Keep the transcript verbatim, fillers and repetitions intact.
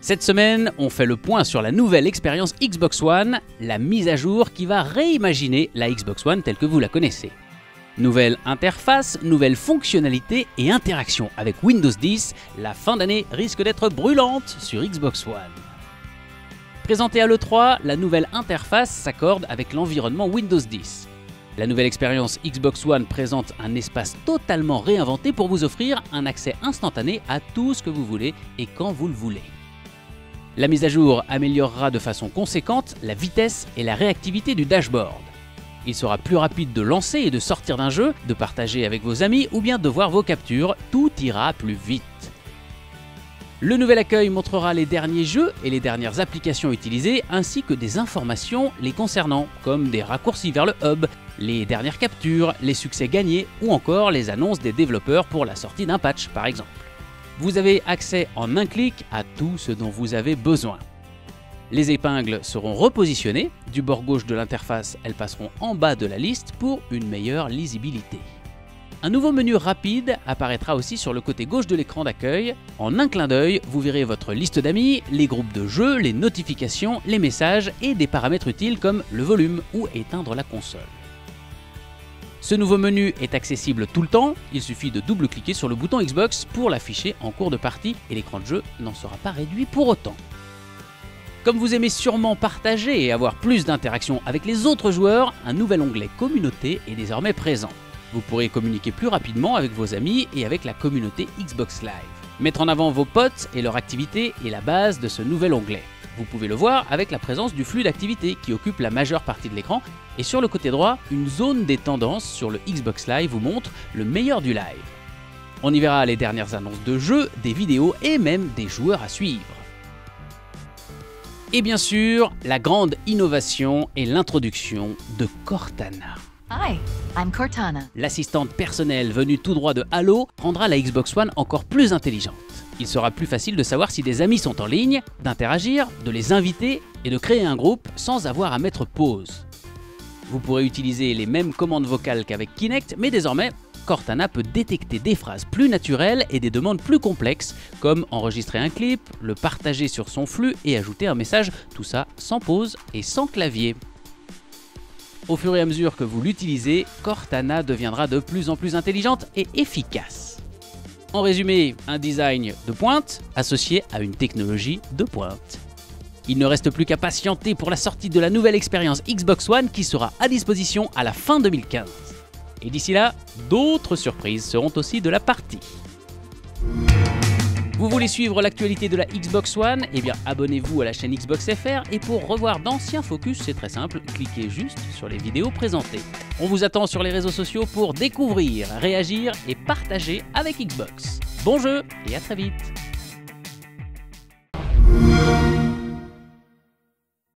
Cette semaine, on fait le point sur la nouvelle expérience Xbox One, la mise à jour qui va réimaginer la Xbox One telle que vous la connaissez. Nouvelle interface, nouvelles fonctionnalités et interactions avec Windows dix, la fin d'année risque d'être brûlante sur Xbox One. Présentée à l'E trois, la nouvelle interface s'accorde avec l'environnement Windows dix. La nouvelle expérience Xbox One présente un espace totalement réinventé pour vous offrir un accès instantané à tout ce que vous voulez et quand vous le voulez. La mise à jour améliorera de façon conséquente la vitesse et la réactivité du dashboard. Il sera plus rapide de lancer et de sortir d'un jeu, de partager avec vos amis ou bien de voir vos captures, tout ira plus vite. Le nouvel accueil montrera les derniers jeux et les dernières applications utilisées ainsi que des informations les concernant, comme des raccourcis vers le hub, les dernières captures, les succès gagnés ou encore les annonces des développeurs pour la sortie d'un patch par exemple. Vous avez accès en un clic à tout ce dont vous avez besoin. Les épingles seront repositionnées, du bord gauche de l'interface, elles passeront en bas de la liste pour une meilleure lisibilité. Un nouveau menu rapide apparaîtra aussi sur le côté gauche de l'écran d'accueil. En un clin d'œil, vous verrez votre liste d'amis, les groupes de jeux, les notifications, les messages et des paramètres utiles comme le volume ou éteindre la console. Ce nouveau menu est accessible tout le temps, il suffit de double-cliquer sur le bouton Xbox pour l'afficher en cours de partie et l'écran de jeu n'en sera pas réduit pour autant. Comme vous aimez sûrement partager et avoir plus d'interactions avec les autres joueurs, un nouvel onglet Communauté est désormais présent. Vous pourrez communiquer plus rapidement avec vos amis et avec la communauté Xbox Live. Mettre en avant vos potes et leur activité est la base de ce nouvel onglet. Vous pouvez le voir avec la présence du flux d'activité qui occupe la majeure partie de l'écran et sur le côté droit, une zone des tendances sur le Xbox Live vous montre le meilleur du live. On y verra les dernières annonces de jeux, des vidéos et même des joueurs à suivre. Et bien sûr, la grande innovation est l'introduction de Cortana. Hi, I'm Cortana. L'assistante personnelle venue tout droit de Halo rendra la Xbox One encore plus intelligente. Il sera plus facile de savoir si des amis sont en ligne, d'interagir, de les inviter et de créer un groupe sans avoir à mettre pause. Vous pourrez utiliser les mêmes commandes vocales qu'avec Kinect, mais désormais, Cortana peut détecter des phrases plus naturelles et des demandes plus complexes, comme enregistrer un clip, le partager sur son flux et ajouter un message, tout ça sans pause et sans clavier. Au fur et à mesure que vous l'utilisez, Cortana deviendra de plus en plus intelligente et efficace. En résumé, un design de pointe associé à une technologie de pointe. Il ne reste plus qu'à patienter pour la sortie de la nouvelle expérience Xbox One qui sera à disposition à la fin deux mille quinze. Et d'ici là, d'autres surprises seront aussi de la partie. Vous voulez suivre l'actualité de la Xbox One? Eh bien abonnez-vous à la chaîne Xbox F R et pour revoir d'anciens focus, c'est très simple, cliquez juste sur les vidéos présentées. On vous attend sur les réseaux sociaux pour découvrir, réagir et partager avec Xbox. Bon jeu et à très vite!